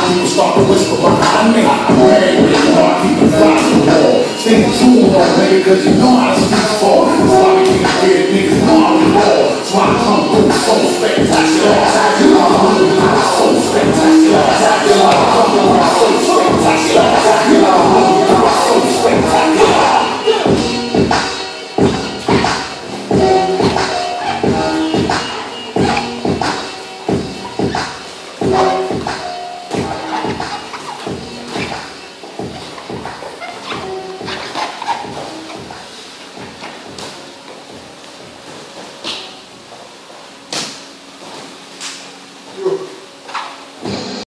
people start to whisper behind me. Hey, keep the fire on the wall. Stay tuned on, baby, cause you know